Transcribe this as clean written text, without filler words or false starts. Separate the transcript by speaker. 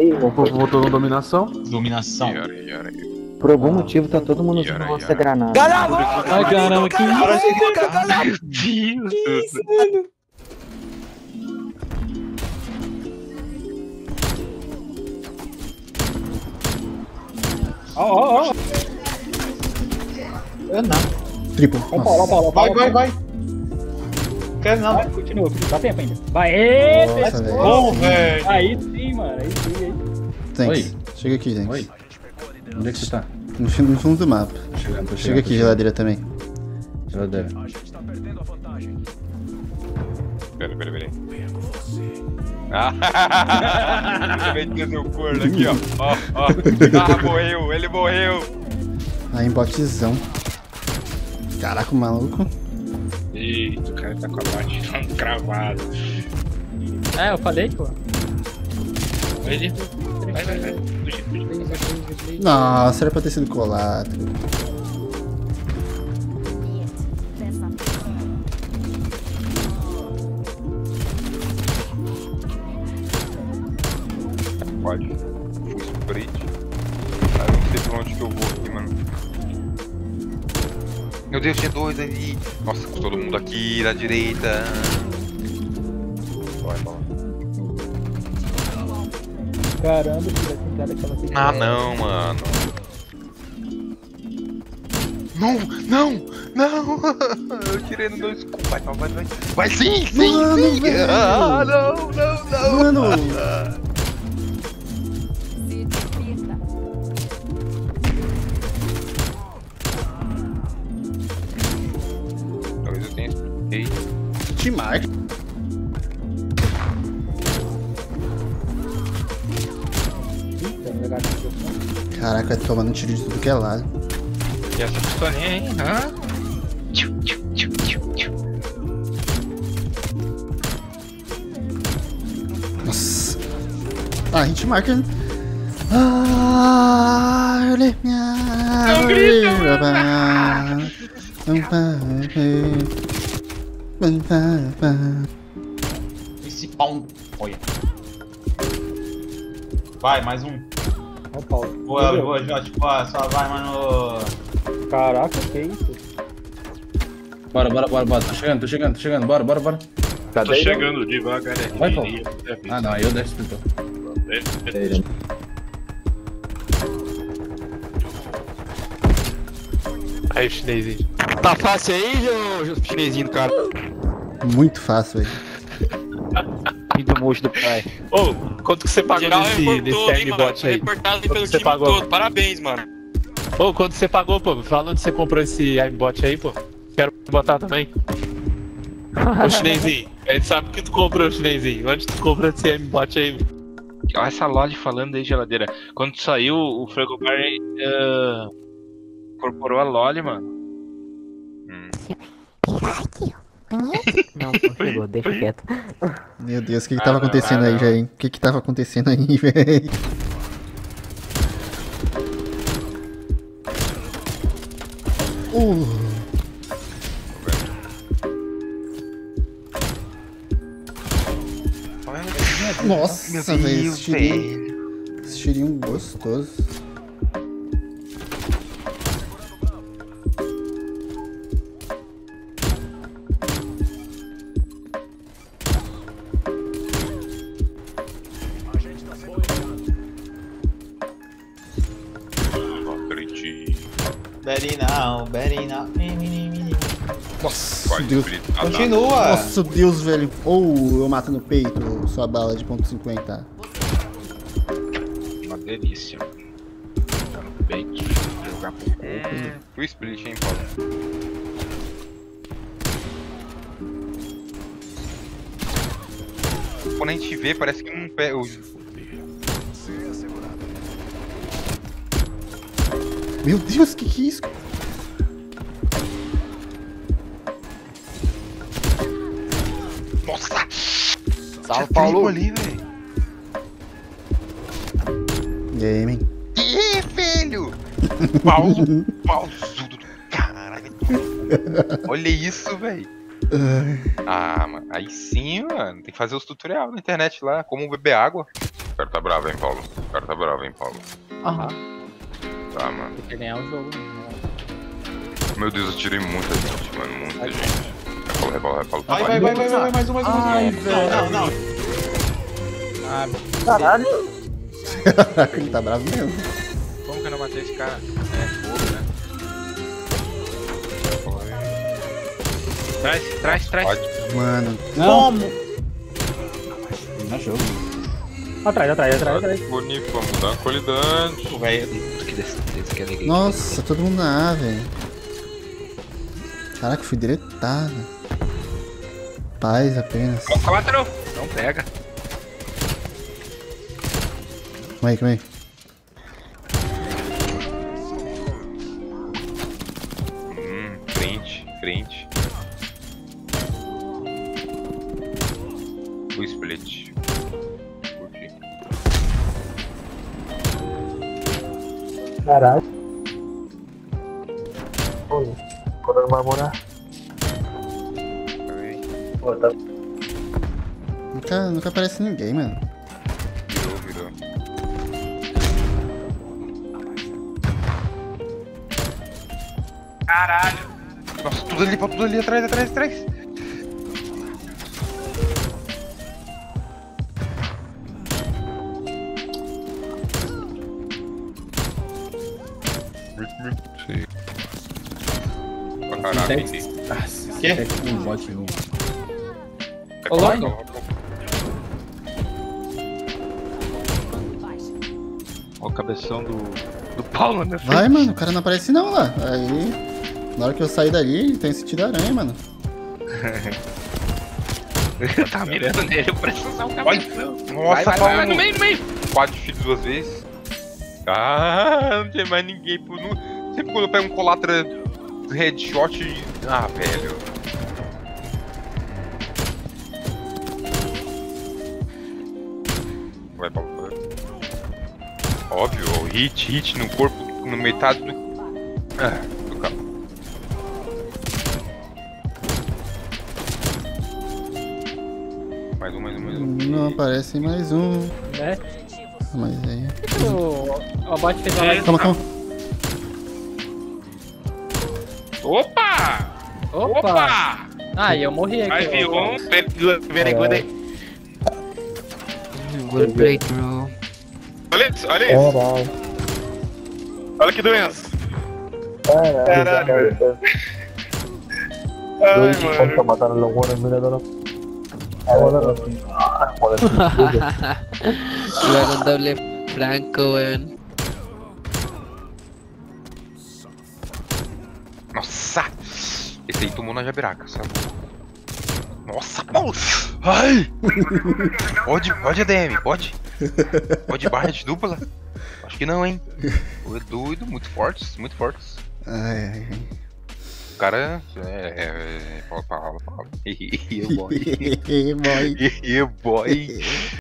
Speaker 1: O povo votou no dominação.
Speaker 2: Dominação.
Speaker 3: Por algum motivo tá todo mundo usando lança-granada.
Speaker 1: Ai, caramba, que
Speaker 4: Meu Deus.
Speaker 2: Ó. Eu não.
Speaker 3: Triplo.
Speaker 2: Vai. Quero não.
Speaker 5: Vai, continua, dá tempo ainda. Vai,
Speaker 3: Nossa, velho.
Speaker 2: Bom, velho.
Speaker 5: aí sim, mano, aí sim.
Speaker 3: Thanks.
Speaker 1: Oi.
Speaker 3: Chega aqui, gente.
Speaker 1: Oi. Onde é que você tá?
Speaker 3: No fundo do mapa.
Speaker 1: Tô chegando.
Speaker 3: Chega aqui, geladeira também.
Speaker 1: Geladeira.
Speaker 4: Pera. Ele meteu seu corno aqui, ó. Ah, morreu, ele morreu.
Speaker 3: Aí, botzão. Caraca, o maluco.
Speaker 4: Eita, o cara tá com a bate cravado.
Speaker 5: É, eu falei, pô.
Speaker 4: Ele. Vai.
Speaker 3: Nossa, era pra ter sido colado.
Speaker 4: Pode. Full sprint. Ah, eu não sei pra onde que eu vou aqui, mano. Meu Deus, tinha dois ali. Nossa, com todo mundo aqui na direita. Vai.
Speaker 5: Caramba, filho, esse cara que ela tem.
Speaker 4: Ah, não, mano. Não! Eu tirei no 2 escudo. Vai. Vai sim!
Speaker 3: Mano, velho.
Speaker 4: Ah, não!
Speaker 3: Mano!
Speaker 4: Talvez eu tenha. Ei.
Speaker 3: Te marca. Caraca, tomando tiro de tudo que é lado.
Speaker 4: E essa pistolinha, hein? Hã?
Speaker 3: Nossa. Ah, a gente marca. Ah, olha minha.
Speaker 4: Não grita,
Speaker 2: Esse pau. Olha. Vai, mais um.
Speaker 5: Ó o pau.
Speaker 2: Boa, Jorge. Boa, só vai, mano.
Speaker 5: Caraca, que isso?
Speaker 1: Bora. Tô chegando. Bora.
Speaker 4: Tô chegando devagar aqui.
Speaker 1: Vai, Paulo. Ah, não, aí eu desço então.
Speaker 4: Aí, chinesinho. Tá fácil aí, chinesinho do cara?
Speaker 3: Muito fácil, velho.
Speaker 6: Do moço do pai.
Speaker 4: Ô, quanto que você pagou nesse aimbot aí?
Speaker 7: Reportado
Speaker 4: Quanto
Speaker 7: pelo
Speaker 4: você
Speaker 7: time
Speaker 4: pagou?
Speaker 7: todo. Parabéns, mano.
Speaker 4: Ô, quanto você pagou, pô? Fala onde você comprou esse aimbot aí, pô. Quero botar também. Ô, chinesinho, a gente sabe que tu comprou, chinesinho. Onde tu comprou esse aimbot aí? Olha essa loja falando aí, geladeira. Quando saiu, o Frigobar incorporou a Loli, mano.
Speaker 6: Não chegou, deixa quieto.
Speaker 3: Meu Deus, o que tava acontecendo aí, velho? O que tava acontecendo aí, velho? Nossa, velho, esse tirinho gostoso.
Speaker 2: Very now.
Speaker 3: Nossa, Deus.
Speaker 2: Continua.
Speaker 3: Nossa, Deus, velho. Ou eu mato no peito sua bala de ponto .50.
Speaker 4: Uma delícia. Tá no peito. Jogar com o split, hein, Paulo? Quando a gente vê, parece que não pega.
Speaker 3: Meu Deus, que é isso?
Speaker 4: Nossa!
Speaker 6: Salve, Paulo.
Speaker 4: Ali, velho.
Speaker 3: E aí, man?
Speaker 4: Ih, filho! Pausudo do caralho. Olha isso, velho. Ah, mano. Aí sim, mano. Tem que fazer os tutorial na internet lá. Como beber água.
Speaker 7: O cara tá bravo, hein, Paulo? O cara tá bravo, hein, Paulo?
Speaker 5: Aham.
Speaker 7: Tá, mano.
Speaker 5: Quer ganhar o jogo, né?
Speaker 7: Meu Deus, eu tirei muita gente, mano. Muita gente. Repaulo.
Speaker 2: Vai, mais um.
Speaker 1: Ai,
Speaker 2: Não.
Speaker 5: Caralho.
Speaker 3: Ele tá bravo mesmo.
Speaker 8: Como que eu não matei esse cara? É fogo, né? Traz.
Speaker 3: Mano,
Speaker 1: Como? Na jogo.
Speaker 5: Atrás.
Speaker 7: Bonito, vamos dar uma qualidade.
Speaker 2: Pô, velho.
Speaker 8: Que desse que é ninguém.
Speaker 3: nossa, todo mundo na A, velho. Caraca, fui diretado. Paz apenas.
Speaker 8: 4! Não pega.
Speaker 3: Calma aí.
Speaker 7: Frente. O split. Curti.
Speaker 5: Caralho.
Speaker 8: Quando não vai morar.
Speaker 3: Nunca aparece ninguém, mano.
Speaker 7: Virou.
Speaker 8: Caralho.
Speaker 7: Nossa, tudo ali, atrás. Sim. Pra caraca, hein?
Speaker 1: Que? Um bot em mim.
Speaker 5: Ô, Lorde.
Speaker 8: Ó o cabeção do Paulo, né?
Speaker 3: Vai, mano, o cara não aparece não lá. Aí, na hora que eu sair dali, tem sentido aranha, mano.
Speaker 8: Tá mirando nele, eu preciso usar o cabeção.
Speaker 7: Nossa,
Speaker 8: vai,
Speaker 7: Paulo.
Speaker 8: no meio.
Speaker 7: Quad feed 2 vezes. Ah, não tem mais ninguém. Pô, sempre quando eu pego um colatra headshot. Ah, velho. Vai, Paulo. Óbvio, hit no corpo, no metade do. Do carro. Mais um.
Speaker 3: Não aparece mais um.
Speaker 5: Né?
Speaker 3: Mas aí.
Speaker 5: O bot fez uma live.
Speaker 3: Calma.
Speaker 8: Opa!
Speaker 5: Ah, e eu morri aqui.
Speaker 8: Aí viu
Speaker 5: ó.
Speaker 8: very good aí.
Speaker 6: Good breakthrough.
Speaker 8: Olha isso. Olha que doença. Caralho. Ai, mano.
Speaker 6: Luego doble franco, weón.
Speaker 7: Nossa! Esse aí tomou na jabiraca, sabe? Nossa, Paulo! Ai! Pode ADM, pode? Pode barra de dupla? Acho que não, hein? O é doido, muito fortes.
Speaker 3: Ai.
Speaker 7: O cara Paulo.
Speaker 3: Boy.
Speaker 7: boy.